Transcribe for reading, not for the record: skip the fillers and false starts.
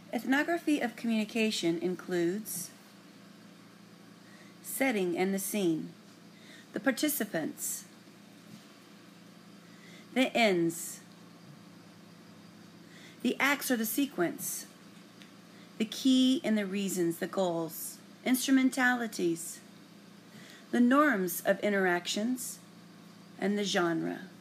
Ethnography of communication includes setting and the scene, the participants, the ends, the acts or the sequence, the key and the reasons, the goals, instrumentalities, the norms of interactions, and the genre.